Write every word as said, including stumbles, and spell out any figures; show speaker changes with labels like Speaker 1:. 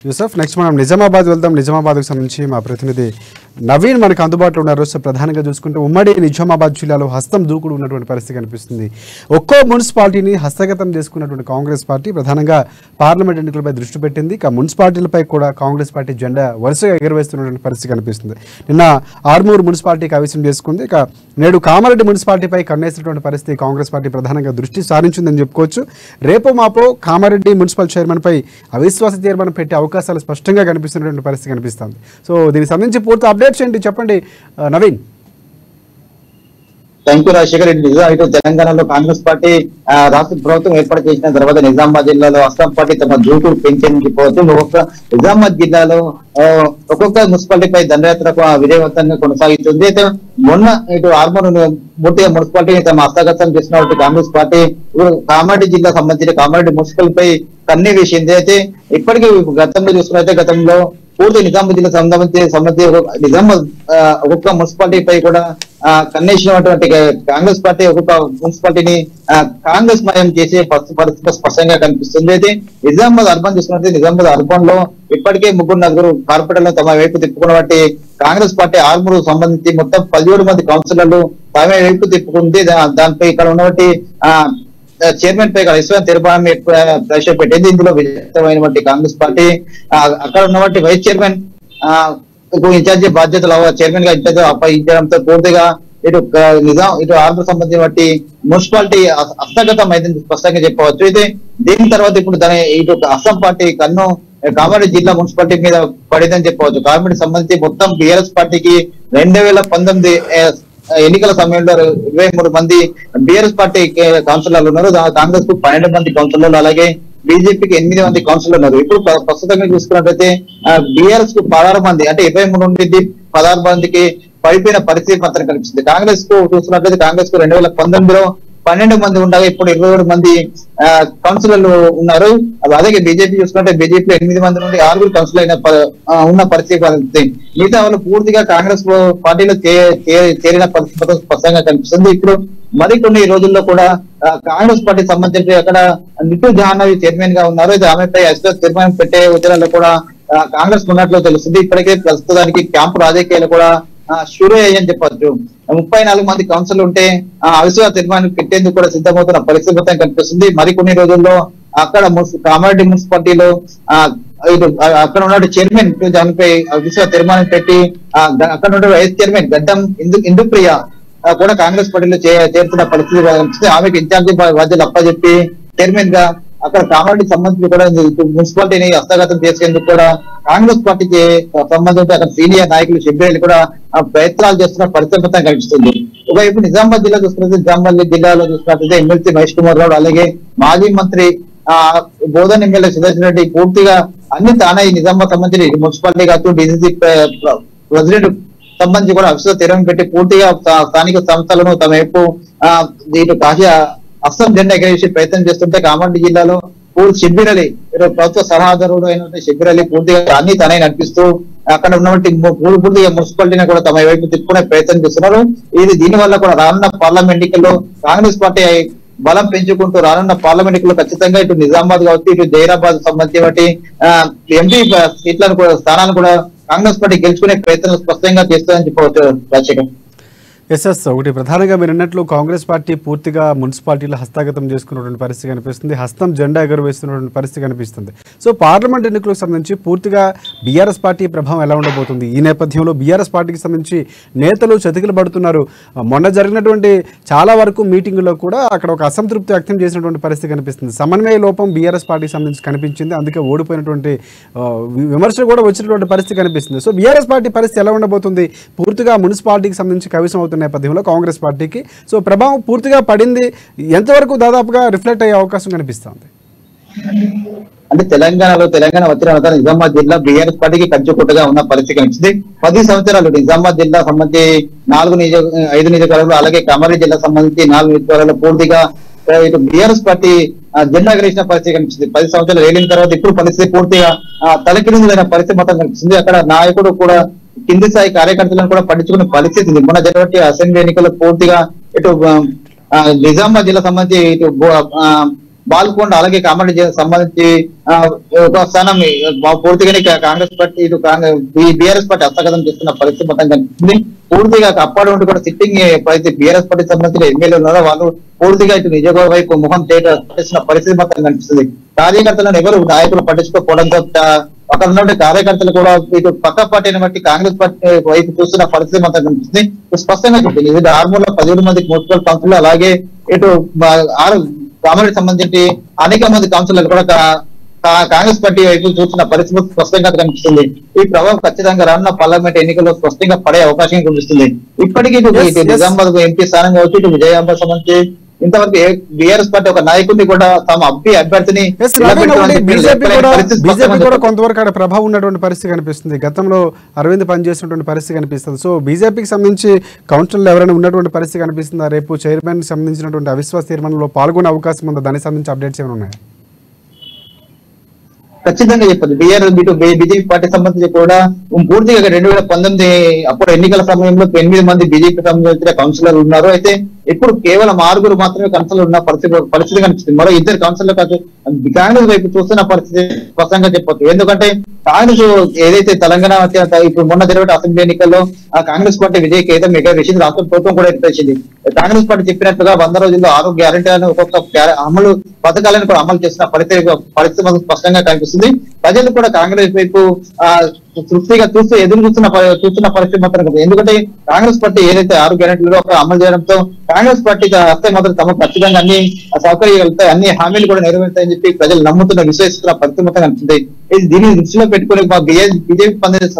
Speaker 1: Yusuf next మనం నిజామాబాద్ వెళ్దాం. నిజామాబాద్కు సంబంధించి మా ప్రతినిధి నవీన్ మనకు అందుబాటులో ఉన్నారు. సో ప్రధానంగా చూసుకుంటే ఉమ్మడి నిజామాబాద్ జిల్లాలో హస్తం దూకుడు ఉన్నటువంటి పరిస్థితి కనిపిస్తుంది. ఒక్కో మున్సిపాలిటీని హస్తగతం చేసుకున్నటువంటి కాంగ్రెస్ పార్టీ ప్రధానంగా పార్లమెంట్ ఎన్నికలపై దృష్టి పెట్టింది. ఇక మున్సిపాలిటీలపై కూడా కాంగ్రెస్ పార్టీ జెండా వరుసగా ఎగురవేస్తున్నటువంటి పరిస్థితి కనిపిస్తుంది. నిన్న ఆర్మూరు మున్సిపాలిటీ కైవసం చేసుకుంది. ఇక నేడు కామారెడ్డి మున్సిపాలిటీపై కన్నేసినటువంటి పరిస్థితి కాంగ్రెస్ పార్టీ ప్రధానంగా దృష్టి సారించిందని చెప్పుకోవచ్చు. రేపో మాపో కామారెడ్డి మున్సిపల్ చైర్మన్పై అవిశ్వాస తీర్మానం పెట్టే అవకాశాలు స్పష్టంగా కనిపిస్తున్నటువంటి పరిస్థితి కనిపిస్తుంది. సో దీనికి సంబంధించి పూర్తి అప్డేట్స్ ఏంటి చెప్పండి నవీన్.
Speaker 2: Thank you Rajasekhar Reddy. ఇటు తెలంగాణలో కాంగ్రెస్ పార్టీ రాష్ట్ర ప్రభుత్వం ఏర్పాటు చేసిన తర్వాత నిజామాబాద్ జిల్లాలో అస్సాం పార్టీ తమ దూకుడు పెంచేందుకు పోతుంది. ఒక్కొక్క నిజామాబాద్ జిల్లాలో ఒక్కొక్క మున్సిపాలిటీపై దండయాత్రకు విజయవంతంగా కొనసాగుతుంది. అయితే మొన్న ఇటు ఆర్మూరు మూర్తిగా మున్సిపాలిటీని తమ హస్తగతం చేసినటువంటి కాంగ్రెస్ పార్టీ ఇప్పుడు కామారెడ్డి జిల్లా సంబంధించిన కామారెడ్డి మున్సిపల్ పై కన్నే వేసింది. అయితే ఇప్పటికీ గతంలో చూసుకున్నైతే గతంలో పూర్తి నిజామాబాద్ జిల్లా సంబంధించి సంబంధించి నిజామాబాద్ ఒక్కొక్క మున్సిపాలిటీ పై కూడా కన్నేసినటువంటి కాంగ్రెస్ పార్టీ ఒక్కొక్క మున్సిపాలిటీని కాంగ్రెస్ మయం చేసే పరిస్థితి స్పష్టంగా కనిపిస్తుంది. అయితే నిజామాబాద్ అర్బన్ చూసుకున్నట్లయితే నిజామాబాద్ అర్బన్ లో ఇప్పటికే ముగ్గురు నలుగురు కార్పొరేటర్లు తమ వైపు తిప్పుకున్నటువంటి కాంగ్రెస్ పార్టీ ఆర్మూరు సంబంధించి మొత్తం పదిహేడు మంది కౌన్సిలర్లు తమ వైపు తిప్పుకుంది. దానిపై ఇక్కడ ఉన్నటువంటి ఆ చైర్మన్ పై విశ్వాస తీర్మానం ప్రవేశపెట్టింది. ఇందులో విజయవంతమైనటువంటి కాంగ్రెస్ పార్టీ అక్కడ ఉన్నటువంటి వైస్ చైర్మన్ ఆ ఇన్ఛార్జి బాధ్యతలు చైర్మన్ గా ఇన్ఛార్జ్ అప్పగించడంతో పూర్తిగా ఇటు నిజాం ఇటు ఆర్మూరు సంబంధించిన మున్సిపాలిటీ హస్తగతం అయిందని స్పష్టంగా చెప్పవచ్చు. అయితే దీని తర్వాత ఇప్పుడు దాని ఇటు అస్సాం పార్టీ కన్ను కామారెడ్డి జిల్లా మున్సిపాలిటీ మీద పడిందని చెప్పవచ్చు. కామారెడ్డి సంబంధించి మొత్తం బిఆర్ఎస్ పార్టీకి రెండు వేల పంతొమ్మిది ఎన్నికల సమయంలో ఇరవై మూడు మంది బిఆర్ఎస్ పార్టీ కౌన్సిలర్లు ఉన్నారు. కాంగ్రెస్ కు పన్నెండు మంది కౌన్సిలర్లు అలాగే బీజేపీకి ఎనిమిది మంది కౌన్సిలర్లు ఉన్నారు. ఇప్పుడు ప్రస్తుతంగా చూసుకున్నట్లయితే బిఆర్ఎస్ కు పదహారు మంది అంటే ఇరవై మూడు నుండి పదహారు మందికి పడిపోయిన పరిస్థితి మాత్రం కనిపిస్తుంది. కాంగ్రెస్ కు చూసుకున్నట్లయితే కాంగ్రెస్ కు రెండు వేల పంతొమ్మిదిలో పన్నెండు మంది ఉండగా ఇప్పుడు ఇరవై ఏడు మంది కౌన్సిలర్లు ఉన్నారు. అలాగే బీజేపీ చూసుకుంటే బీజేపీ ఎనిమిది మంది నుండి ఆరుగురు కౌన్సిలర్ అయిన ఉన్న పరిస్థితి మిగతా వాళ్ళు పూర్తిగా కాంగ్రెస్ పార్టీలో చేరిన పరిస్థితి స్పష్టంగా కనిపిస్తుంది. ఇప్పుడు మరికొన్ని రోజుల్లో కూడా కాంగ్రెస్ పార్టీ సంబంధించి అక్కడ నిట్టు జాహ్నవి చైర్మన్ గా ఉన్నారు. అయితే ఆమెపై అవిశ్వాస తీర్మానం పెట్టే ఉద్యమాల్లో కూడా కాంగ్రెస్ ఉన్నట్లు తెలుస్తుంది. ఇప్పటికే ప్రస్తుతానికి క్యాంపు రాజకీయాలు కూడా షురూ అయ్యని చెప్పచ్చు. ముప్పై నాలుగు మంది కౌన్సిల్ ఉంటే ఆ అవిశ్వాస తీర్మానం పెట్టేందుకు కూడా సిద్ధమవుతున్న పరిస్థితి మొత్తం కనిపిస్తుంది. మరికొన్ని రోజుల్లో అక్కడ కామారెడ్డి మున్సిపాలిటీలో ఆ ఇటు అక్కడ ఉన్న చైర్మన్ దానిపై అవిశ్వాస తీర్మానం పెట్టి అక్కడ ఉన్న వైస్ చైర్మన్ గడ్డం ఇందు ఇందుప్రియ కూడా కాంగ్రెస్ పార్టీలో చేరుతున్న పరిస్థితి కనిపిస్తుంది. ఆమెకు ఇన్ఛార్జి బాధ్యతలు అప్పచెప్పి చైర్మన్ గా అక్కడ కామారెడ్డి సంబంధించి కూడా మున్సిపాలిటీని హస్తగతం చేసేందుకు కూడా కాంగ్రెస్ పార్టీకి సంబంధించి అక్కడ సీనియర్ నాయకులు షెబ్బేళ్ళు కూడా ప్రయత్నాలు చేస్తున్న పరిస్థితి కనిపిస్తుంది. ఒకవైపు నిజామాబాద్ జిల్లా చూసుకున్నట్లయితే నిజామాబాద్ జిల్లాలో చూసుకున్నట్లయితే ఎమ్మెల్సీ మహేష్ కుమార్ రావు అలాగే మాజీ మంత్రి ఆ బోధన్ ఎమ్మెల్యే సుదర్శన్ రెడ్డి పూర్తిగా అన్ని తానే నిజామాబాద్ సంబంధించి మున్సిపాలిటీ కావచ్చు డీసీసీ ప్రెసిడెంట్ సంబంధించి కూడా అవిశ్వాస తీర్మానం పెట్టి పూర్తిగా స్థానిక సంస్థలను తమ వైపు ఆ ఇటు కాశీ అస్సాం జెండా ఎగరేసే ప్రయత్నం చేస్తుంటే కామారెడ్డి జిల్లాలో పూర్తి షబ్బీర్ అలీ ప్రభుత్వ సలహాదారుడు అయిన షబ్బీర్ అలీ పూర్తిగా అన్ని తనే నడిపిస్తూ అక్కడ ఉన్నటువంటి పూర్తిగా మున్సిపాలిటీని కూడా తమ వైపు తిప్పుకునే ప్రయత్నం చేస్తున్నారు. ఇది దీని వల్ల కూడా రానున్న పార్లమెంట్ ఎన్నికల్లో కాంగ్రెస్ పార్టీ బలం పెంచుకుంటూ రానున్న పార్లమెంట్ ఎన్నికల్లో ఖచ్చితంగా ఇటు నిజామాబాద్ కావచ్చు ఇటు జైరాబాద్ సంబంధించి ఎంపీ సీట్లను కూడా స్థానాలను కూడా కాంగ్రెస్ పార్టీ గెలుచుకునే ప్రయత్నం స్పష్టంగా చేస్తుందని చెప్పవచ్చు. రాజశేఖర్
Speaker 1: ఎస్ ఎస్ ఒకటి ప్రధానంగా మీరు అన్నట్లు కాంగ్రెస్ పార్టీ పూర్తిగా మున్సిపాలిటీలో హస్తగతం చేసుకున్నటువంటి పరిస్థితి కనిపిస్తుంది. హస్తం జెండా ఎగురవేస్తున్నటువంటి పరిస్థితి కనిపిస్తుంది. సో పార్లమెంట్ ఎన్నికలకు సంబంధించి పూర్తిగా బీఆర్ఎస్ పార్టీ ప్రభావం ఎలా ఉండబోతుంది? ఈ నేపథ్యంలో బీఆర్ఎస్ పార్టీకి సంబంధించి నేతలు చతికిలు పడుతున్నారు. మొన్న జరిగినటువంటి చాలా వరకు మీటింగుల్లో కూడా అక్కడ ఒక అసంతృప్తి వ్యక్తం చేసినటువంటి పరిస్థితి కనిపిస్తుంది. సమన్వయ లోపం బీఆర్ఎస్ పార్టీకి సంబంధించి కనిపించింది. అందుకే ఓడిపోయినటువంటి విమర్శలు కూడా వచ్చినటువంటి పరిస్థితి కనిపిస్తుంది. సో బీఆర్ఎస్ పార్టీ పరిస్థితి ఎలా ఉండబోతుంది? పూర్తిగా మున్సిపాలిటీకి సంబంధించి కవిసం అవుతుంది నేపథ్యంలో కాంగ్రెస్ పార్టీకి సో ప్రభావం పూర్తిగా పడింది. ఎంతవరకు దాదాపుగా రిఫ్లెక్ట్ అయ్యే అవకాశం కనిపిస్తుంది?
Speaker 2: అంటే తెలంగాణలో తెలంగాణ వచ్చిన నిజామాబాద్ జిల్లా బీఆర్ఎస్ పార్టీకి కంచుకోటగా ఉన్న పరిస్థితి కనిపిస్తుంది. పది సంవత్సరాలు నిజామాబాద్ జిల్లా సంబంధించి నాలుగు నియోజక ఐదు నియోజకవర్గాలు అలాగే కామారెడ్డి జిల్లా సంబంధించి నాలుగు నియోజకవర్గాలు పూర్తిగా ఇటు బీఆర్ఎస్ పార్టీ జెండా ఎగరేసిన పరిస్థితి కనిపిస్తుంది. పది సంవత్సరాలు వెళ్ళిన తర్వాత ఇప్పుడు పరిస్థితి పూర్తిగా తలకిందులైన పరిస్థితి మొత్తం కనిపిస్తుంది. అక్కడ నాయకుడు కూడా కింది స్థాయి కార్యకర్తలను కూడా పట్టించుకునే పరిస్థితి ఉంది. మొన్న జరిగినటువంటి అసెంబ్లీ ఎన్నికల్లో పూర్తిగా ఇటు నిజామాబాద్ జిల్లా సంబంధించి ఇటు బాల్కొండ అలాగే కామారెడ్డి జిల్లాకు సంబంధించి ఆ, ఒక స్థానం ఆ, పూర్తిగానే కా- కాంగ్రెస్ పార్టీ ఇటు బీఆర్ఎస్ పార్టీ హస్తగతం చేస్తున్న పరిస్థితి మొత్తం కనిపిస్తుంది. పూర్తిగా అప్పటి నుండి కూడా సిట్టింగ్ ఎప్పుడైతే బీఆర్ఎస్ పార్టీకి సంబంధించిన ఎమ్మెల్యేలు ఉన్నారో వాళ్ళు పూర్తిగా ఇటు నిజగోడ వైపు ముఖం చేసిన పరిస్థితి మొత్తం కనిపిస్తుంది. కార్యకర్తలను ఎవరు నాయకులు పట్టించుకోకపోవడంతో ఆ, అక్కడ ఉన్న కార్యకర్తలు కూడా ఇటు పక్క పార్టీని బట్టి కాంగ్రెస్ పార్టీ వైపు చూస్తున్న పరిస్థితి మొత్తం కనిపిస్తుంది. స్పష్టంగా చెప్పింది ఇది ఆర్మూర్లో పదిహేడు మంది మున్సిపల్ కౌన్సిలర్ అలాగే ఇటు బా- ఆరు కామారెడ్డి సంబంధించి అనేక మంది కౌన్సిలర్లు కూడా కా- కా- కాంగ్రెస్ పార్టీ వైపు చూస్తున్న పరిస్థితి స్పష్టంగా కనిపిస్తుంది. ఈ ప్రభావం ఖచ్చితంగా రానున్న పార్లమెంట్ ఎన్నికల్లో స్పష్టంగా పడే అవకాశం కనిపిస్తుంది. ఇప్పటికీ ఇటు
Speaker 1: Yes,
Speaker 2: ఇటు
Speaker 1: yes.
Speaker 2: నిజామాబాద్ ఎంపీ స్థానం కావచ్చు ఇటు విజయాంబాద్ సంబంధించి ఇంతవరకు బీఆర్ఎస్ పార్టీ ఒక నాయకుడిని కూడా తమ అభ్య అభ్యర్థిని
Speaker 1: Yes,
Speaker 2: నిలబెట్టడానికి
Speaker 1: నవీన్, ఒకటి బీజేపీ
Speaker 2: చెప్పలేని
Speaker 1: కూడా
Speaker 2: పరిస్థితి
Speaker 1: బీజేపీ
Speaker 2: స్పష్టంగా
Speaker 1: కూడా
Speaker 2: చెప్పారు.
Speaker 1: కొంతవరకు అక్కడ ప్రభావం ఉన్నటువంటి పరిస్థితి కనిపిస్తుంది. గతంలో అరవింద్ పనిచేసినటువంటి పరిస్థితి కనిపిస్తుంది. సో బీజేపీకి సంబంధించి కౌన్సిల్లో ఎవరైనా ఉన్నటువంటి పరిస్థితి కనిపిస్తుందా? రేపు చైర్మన్ సంబంధించినటువంటి అవిశ్వాస తీర్మానంలో పాల్గొనే అవకాశం ఉందా? దానికి సంబంధించి అప్డేట్స్ ఏమైనా ఉన్నాయా?
Speaker 2: ఖచ్చితంగా చెప్పదు బీఆర్ ఇటు బీజేపీ పార్టీ సంబంధించి కూడా పూర్తిగా రెండు వేల పంతొమ్మిది అప్పుడు ఎన్నికల సమయంలో ఎనిమిది మంది బీజేపీ సంబంధించిన కౌన్సిలర్లు ఉన్నారు. అయితే ఇప్పుడు కేవలం ఆరుగురు మాత్రమే కౌన్సిలర్ ఉన్న పరిస్థితి పరిస్థితి కనిపిస్తుంది. మరో ఇద్దరు కౌన్సిలర్ కాదు కాంగ్రెస్ వైపు చూస్తున్న పరిస్థితి స్పష్టంగా చెప్పొచ్చు. ఎందుకంటే కాంగ్రెస్ ఏదైతే తెలంగాణ ఇప్పుడు మొన్న జరిగిన అసెంబ్లీ ఎన్నికల్లో ఆ కాంగ్రెస్ పార్టీ విజయ కేతం మెగా విషయం రాష్ట్ర ప్రభుత్వం కూడా ఎత్తించింది. కాంగ్రెస్ పార్టీ చెప్పినట్టుగా వంద రోజుల్లో ఆరు గ్యారెంటీలను ఒక్కొక్క గ్యార- అమలు పథకాలను కూడా అమలు చేసిన పరిస్థితి పరిస్థితి మనకు స్పష్టంగా కనిపిస్తుంది. ప్రజలు కూడా కాంగ్రెస్ వైపు ఆ తృప్తిగా చూస్తూ ఎదురు చూస్తున్న పరి- చూస్తున్న పరిస్థితి మాత్రం కనిపిస్తుంది. ఎందుకంటే కాంగ్రెస్ పార్టీ ఏదైతే ఆరు గ్యారెంటీలు అమలు చేయడంతో కాంగ్రెస్ పార్టీ వస్తే మాత్రం తమకు ఖచ్చితంగా అన్ని సౌకర్యాలు కలుగుతాయి, అన్ని హామీలు కూడా నెరవేరుతాయని చెప్పి ప్రజలు నమ్ముతున్న విశ్వసిస్తున్న పరిస్థితి మొత్తం కనిపిస్తుంది. ఇది దీన్ని దృష్టిలో పెట్టుకుని మా బీజేపీ